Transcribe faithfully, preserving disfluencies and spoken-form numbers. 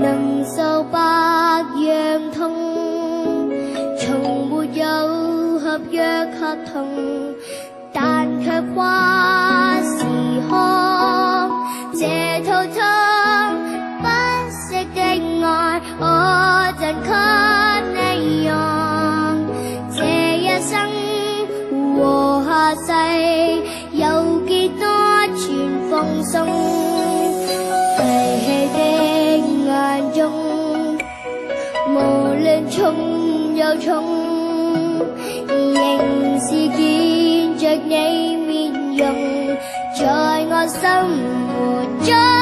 能受百樣痛，從沒有合約合同，但卻跨時空。這套痛不息的愛，我贈給你用。這一生和下世，有幾多全奉送？廢棄的眼中，無論重又重，仍是見着你面容，在我生活中。